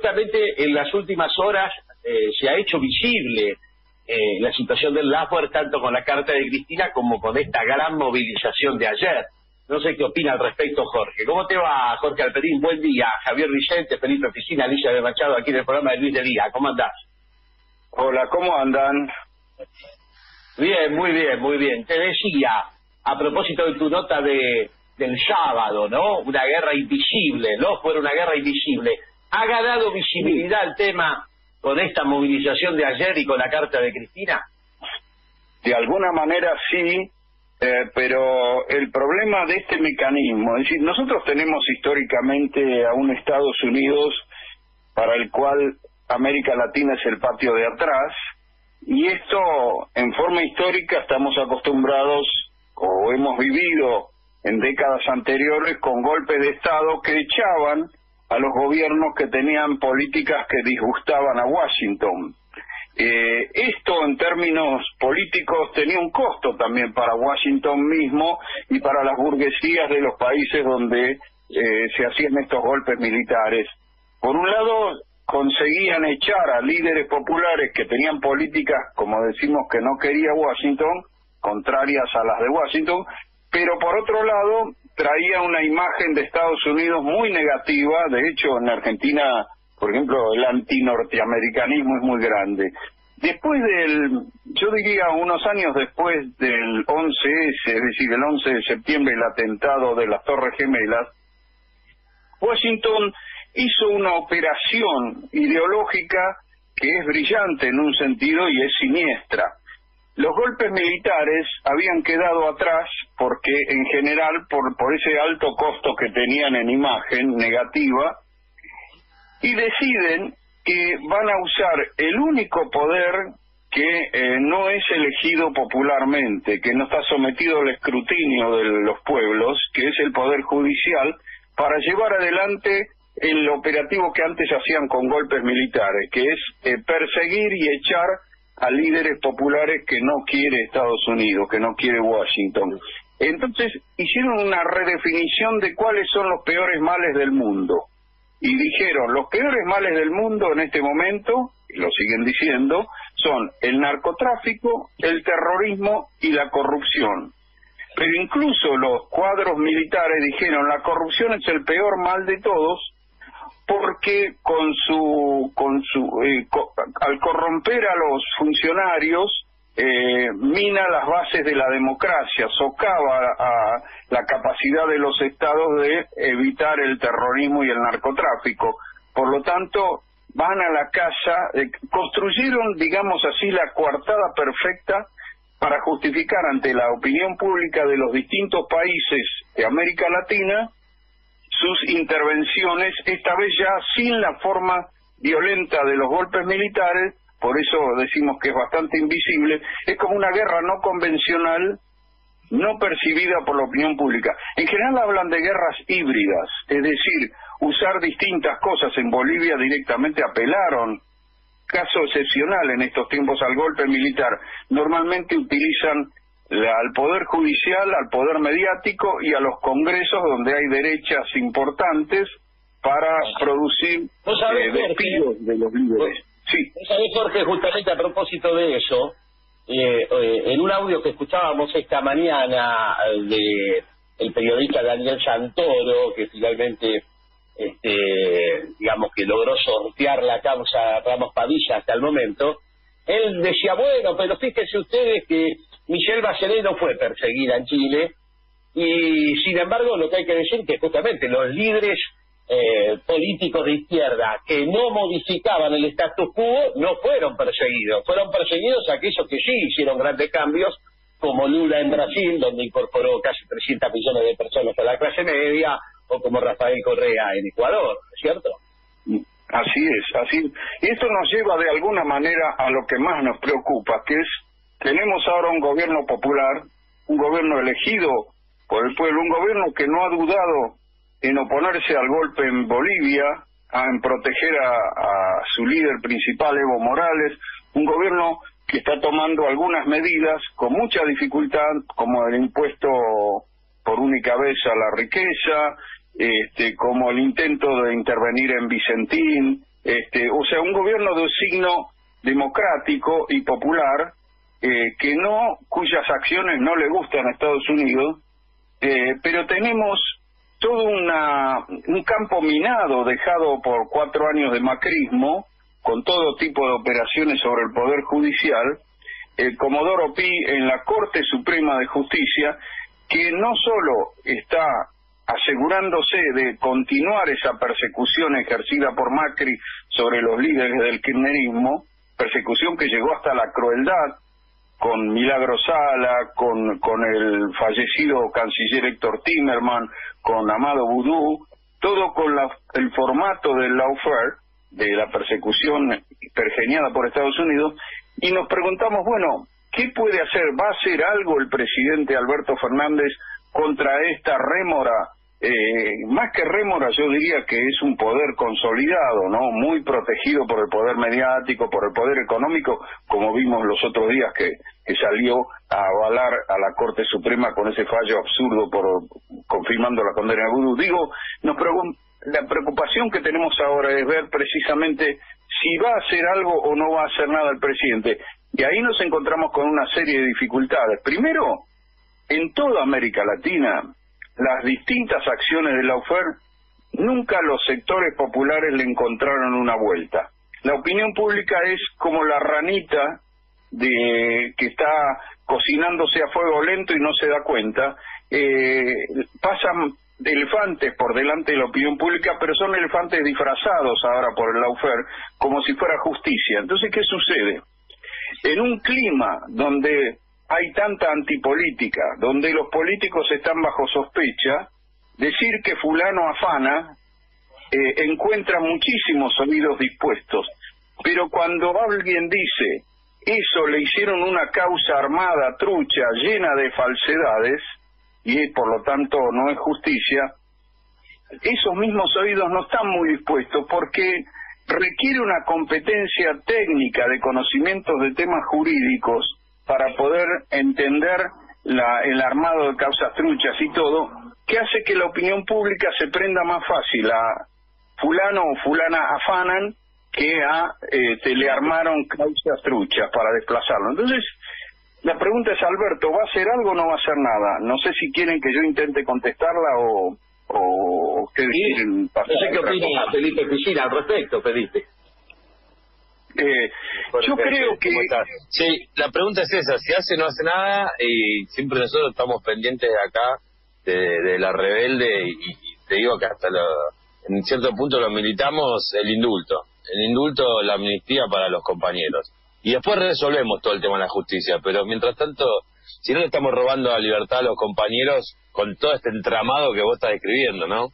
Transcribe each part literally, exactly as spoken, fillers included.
justamente en las últimas horas eh, se ha hecho visible eh, la situación del Laffer, tanto con la carta de Cristina como con esta gran movilización de ayer. No sé qué opina al respecto Jorge. ¿Cómo te va, Jorge Alperín? Buen día. Javier Vicente, Felipe Oficina, Alicia de Machado, aquí en el programa de Luis de Día. ¿Cómo andás? Hola, ¿cómo andan? Bien, muy bien, muy bien. Te decía, a propósito de tu nota de del sábado, ¿no? Una guerra invisible, ¿no? Fue una guerra invisible. ¿Ha ganado visibilidad el tema con esta movilización de ayer y con la carta de Cristina? De alguna manera sí, eh, pero el problema de este mecanismo, es decir, nosotros tenemos históricamente a un Estados Unidos para el cual América Latina es el patio de atrás, y esto en forma histórica estamos acostumbrados o hemos vivido en décadas anteriores con golpes de Estado que echaban a los gobiernos que tenían políticas que disgustaban a Washington. Eh, esto en términos políticos tenía un costo también para Washington mismo y para las burguesías de los países donde eh, se hacían estos golpes militares. Por un lado, conseguían echar a líderes populares que tenían políticas, como decimos, que no quería Washington, contrarias a las de Washington, pero por otro lado traía una imagen de Estados Unidos muy negativa. De hecho, en Argentina, por ejemplo, el antinorteamericanismo es muy grande. Después del, yo diría unos años después del once ese, es decir, el once de septiembre, el atentado de las Torres Gemelas, Washington hizo una operación ideológica que es brillante en un sentido y es siniestra. Los golpes militares habían quedado atrás porque, en general, por, por ese alto costo que tenían en imagen negativa, y deciden que van a usar el único poder que eh, no es elegido popularmente, que no está sometido al escrutinio de los pueblos, que es el poder judicial, para llevar adelante el operativo que antes hacían con golpes militares, que es eh, perseguir y echar a líderes populares que no quiere Estados Unidos, que no quiere Washington. Entonces hicieron una redefinición de cuáles son los peores males del mundo. Y dijeron, los peores males del mundo en este momento, y lo siguen diciendo, son el narcotráfico, el terrorismo y la corrupción. Pero incluso los cuadros militares dijeron, la corrupción es el peor mal de todos, porque con su, con su, eh, co al corromper a los funcionarios, eh, mina las bases de la democracia, socava a la capacidad de los estados de evitar el terrorismo y el narcotráfico. Por lo tanto, van a la casa, eh, construyeron, digamos así, la coartada perfecta para justificar ante la opinión pública de los distintos países de América Latina sus intervenciones, esta vez ya sin la forma violenta de los golpes militares. Por eso decimos que es bastante invisible. Es como una guerra no convencional, no percibida por la opinión pública. En general hablan de guerras híbridas, es decir, usar distintas cosas. En Bolivia directamente apelaron, caso excepcional en estos tiempos, al golpe militar. Normalmente utilizan la, al Poder Judicial, al Poder Mediático y a los congresos donde hay derechas importantes para producir eh, despidos de los líderes. Sí. ¿Sabés, Jorge, justamente a propósito de eso, eh, eh, en un audio que escuchábamos esta mañana de el periodista Daniel Santoro, que finalmente, este, digamos que logró sortear la causa Ramos Padilla hasta el momento, él decía, bueno, pero fíjense ustedes que Michelle Bachelet no fue perseguida en Chile, y sin embargo lo que hay que decir es que justamente los líderes Eh, políticos de izquierda que no modificaban el status quo no fueron perseguidos, fueron perseguidos aquellos que sí hicieron grandes cambios, como Lula en Brasil, donde incorporó casi trescientos millones de personas a la clase media, o como Rafael Correa en Ecuador, ¿cierto? Así es, así. Y esto nos lleva de alguna manera a lo que más nos preocupa, que es, tenemos ahora un gobierno popular, un gobierno elegido por el pueblo, un gobierno que no ha dudado en oponerse al golpe en Bolivia, a, en proteger a, a su líder principal, Evo Morales, un gobierno que está tomando algunas medidas con mucha dificultad, como el impuesto por única vez a la riqueza, este, como el intento de intervenir en Vicentín, este, o sea, un gobierno de signo democrático y popular, eh, que no, cuyas acciones no le gustan a Estados Unidos, eh, pero tenemos todo una, un campo minado dejado por cuatro años de macrismo, con todo tipo de operaciones sobre el Poder Judicial, el Comodoro Pi en la Corte Suprema de Justicia, que no solo está asegurándose de continuar esa persecución ejercida por Macri sobre los líderes del kirchnerismo, persecución que llegó hasta la crueldad, con Milagro Sala, con, con el fallecido canciller Héctor Timerman, con Amado Boudou, todo con la, el formato del lawfare, de la persecución pergeñada por Estados Unidos, y nos preguntamos, bueno, ¿qué puede hacer? ¿Va a hacer algo el presidente Alberto Fernández contra esta rémora? Eh, más que rémora, yo diría que es un poder consolidado, ¿no? Muy protegido por el poder mediático, por el poder económico, como vimos los otros días que, que salió a avalar a la Corte Suprema con ese fallo absurdo por confirmando la condena de Boudou. Digo, nos pregun- la preocupación que tenemos ahora es ver precisamente si va a hacer algo o no va a hacer nada el presidente. Y ahí nos encontramos con una serie de dificultades. Primero, en toda América Latina, las distintas acciones del lawfare, nunca los sectores populares le encontraron una vuelta. La opinión pública es como la ranita de que está cocinándose a fuego lento y no se da cuenta. Eh, pasan elefantes por delante de la opinión pública, pero son elefantes disfrazados ahora por el lawfare, como si fuera justicia. Entonces, ¿qué sucede? En un clima donde hay tanta antipolítica, donde los políticos están bajo sospecha, decir que fulano afana eh, encuentra muchísimos oídos dispuestos, pero cuando alguien dice eso le hicieron una causa armada, trucha, llena de falsedades, y por lo tanto no es justicia, esos mismos oídos no están muy dispuestos porque requiere una competencia técnica de conocimientos de temas jurídicos para poder entender la, el armado de causas truchas y todo, que hace que la opinión pública se prenda más fácil a fulano o fulana afanan que a eh, te le armaron causas truchas para desplazarlo. Entonces, la pregunta es, Alberto, ¿va a hacer algo o no va a hacer nada? No sé si quieren que yo intente contestarla o, o ustedes sí, quieren pasar. No sé qué opina Felipe Piscina al respecto, Felipe. Eh, yo creo que... Sí, la pregunta es esa, si hace o no hace nada, y siempre nosotros estamos pendientes de acá, de, de la rebelde, y, y te digo que hasta lo, en cierto punto lo militamos, el indulto. El indulto, la amnistía para los compañeros. Y después resolvemos todo el tema de la justicia, pero mientras tanto, si no le estamos robando la libertad a los compañeros con todo este entramado que vos estás describiendo, ¿no?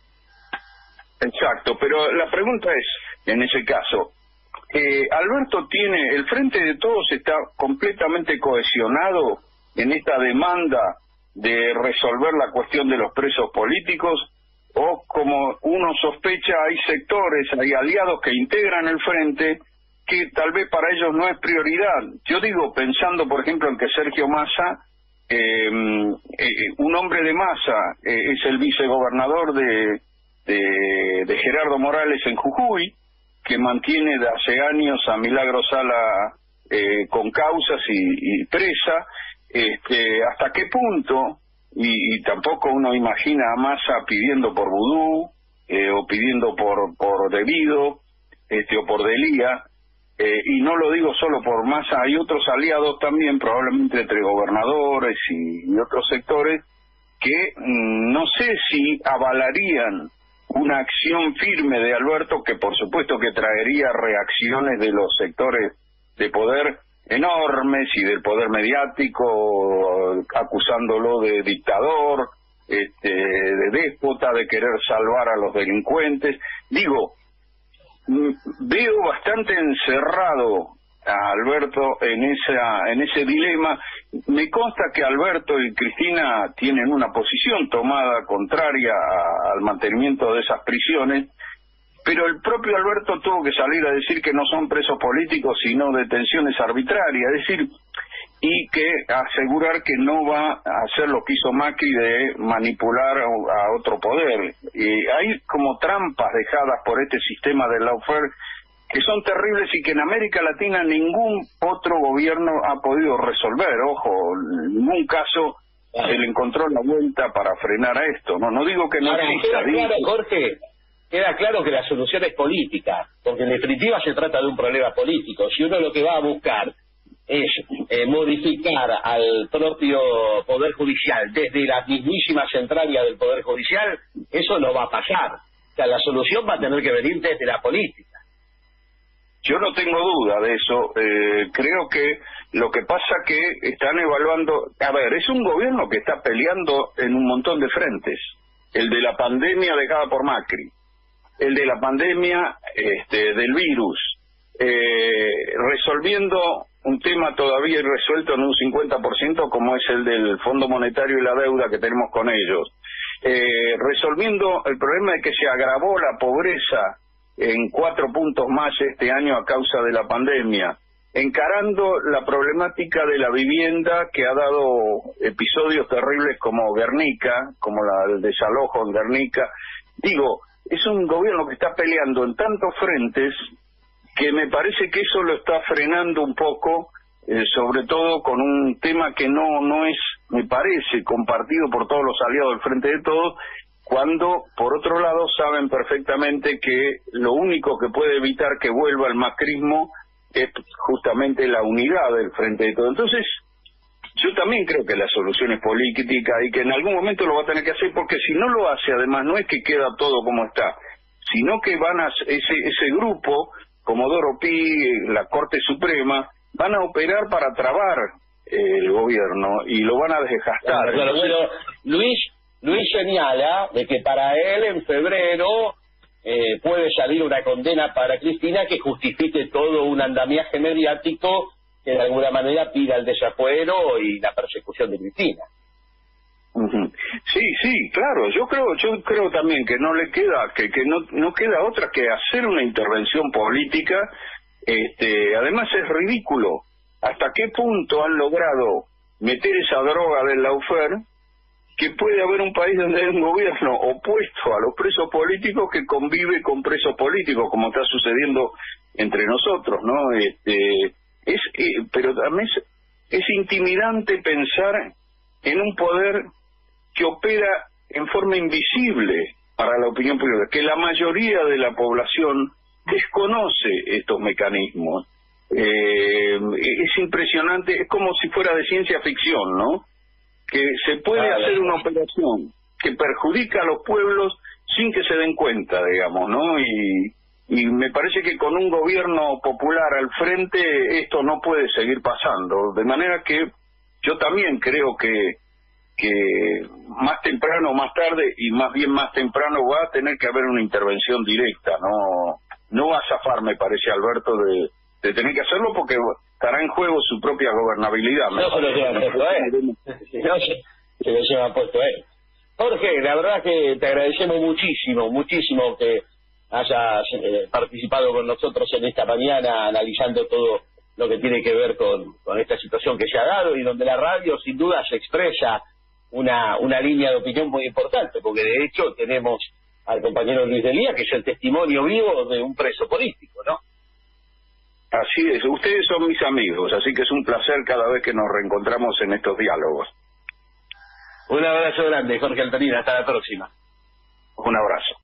Exacto, pero la pregunta es, en ese caso, eh, Alberto tiene, el Frente de Todos está completamente cohesionado en esta demanda de resolver la cuestión de los presos políticos, o como uno sospecha, hay sectores, hay aliados que integran el Frente que tal vez para ellos no es prioridad. Yo digo, pensando por ejemplo en que Sergio Massa, eh, eh, un hombre de Massa, eh, es el vicegobernador de, de, de Gerardo Morales en Jujuy, que mantiene de hace años a Milagro Sala eh, con causas y, y presa. Este, ¿hasta qué punto? Y, y tampoco uno imagina a Massa pidiendo por Boudou, eh, o pidiendo por, por Debido, este, o por Delía. Eh, y no lo digo solo por Massa, hay otros aliados también, probablemente entre gobernadores y, y otros sectores, que mmm, no sé si avalarían una acción firme de Alberto, que por supuesto que traería reacciones de los sectores de poder enormes y del poder mediático, acusándolo de dictador, este, de déspota, de querer salvar a los delincuentes. Digo, veo bastante encerrado a Alberto en esa en ese dilema. Me consta que Alberto y Cristina tienen una posición tomada contraria a, al mantenimiento de esas prisiones, pero el propio Alberto tuvo que salir a decir que no son presos políticos sino detenciones arbitrarias, es decir, y que asegurar que no va a hacer lo que hizo Macri de manipular a otro poder. Y hay como trampas dejadas por este sistema del lawfare que son terribles y que en América Latina ningún otro gobierno ha podido resolver. Ojo, en ningún caso se le encontró la vuelta para frenar a esto. No, no digo que no Ahora, exista. queda claro, Jorge, queda claro que la solución es política, porque en definitiva se trata de un problema político. Si uno lo que va a buscar es eh, modificar al propio Poder Judicial desde la mismísima centralia del Poder Judicial, eso no va a pasar. O sea, la solución va a tener que venir desde la política. Yo no tengo duda de eso. Eh, creo que lo que pasa que están evaluando... A ver, es un gobierno que está peleando en un montón de frentes. El de la pandemia dejada por Macri, el de la pandemia este, del virus, eh, resolviendo un tema todavía irresuelto en un cincuenta por ciento como es el del Fondo Monetario y la deuda que tenemos con ellos, eh, resolviendo el problema de que se agravó la pobreza en cuatro puntos más este año a causa de la pandemia, encarando la problemática de la vivienda que ha dado episodios terribles como Guernica, como la, el desalojo en Guernica. Digo, es un gobierno que está peleando en tantos frentes que me parece que eso lo está frenando un poco, eh, sobre todo con un tema que no no es, me parece, compartido por todos los aliados del Frente de Todos, cuando, por otro lado, saben perfectamente que lo único que puede evitar que vuelva el macrismo es justamente la unidad del Frente de Todos. Entonces, yo también creo que la solución es política y que en algún momento lo va a tener que hacer, porque si no lo hace, además, no es que queda todo como está, sino que van a ese ese grupo, Comodoro Pi, la Corte Suprema, van a operar para trabar eh, el gobierno y lo van a desgastar. Claro, claro. Bueno, Luis, Luis señala de que para él en febrero eh, puede salir una condena para Cristina que justifique todo un andamiaje mediático que de alguna manera pida el desafuero y la persecución de Cristina. Uh-huh. Sí, sí, claro. Yo creo, yo creo también que no le queda, que que no no queda otra que hacer una intervención política. Este, además es ridículo hasta qué punto han logrado meter esa droga del lawfare, que puede haber un país donde hay un gobierno opuesto a los presos políticos que convive con presos políticos, como está sucediendo entre nosotros, ¿no? Este, es, eh, pero también es, es intimidante pensar en un poder que opera en forma invisible para la opinión pública, que la mayoría de la población desconoce estos mecanismos. Eh, es impresionante, es como si fuera de ciencia ficción, ¿no? Que se puede ah, hacer una operación que perjudica a los pueblos sin que se den cuenta, digamos, ¿no? Y, y me parece que con un gobierno popular al frente esto no puede seguir pasando, de manera que yo también creo que que más temprano o más tarde, y más bien más temprano, va a tener que haber una intervención directa. No no va a zafar, me parece, Alberto, de, de tener que hacerlo, porque estará en juego su propia gobernabilidad. No se lo lleva puesto él. No se lo lleva puesto él. Jorge, la verdad que te agradecemos muchísimo, muchísimo que hayas eh, participado con nosotros en esta mañana analizando todo lo que tiene que ver con, con esta situación que se ha dado y donde la radio sin duda se expresa una una línea de opinión muy importante, porque de hecho tenemos al compañero Luis Delía, que es el testimonio vivo de un preso político, ¿no? Así es, ustedes son mis amigos, así que es un placer cada vez que nos reencontramos en estos diálogos. Un abrazo grande, Jorge Altamira, hasta la próxima. Un abrazo.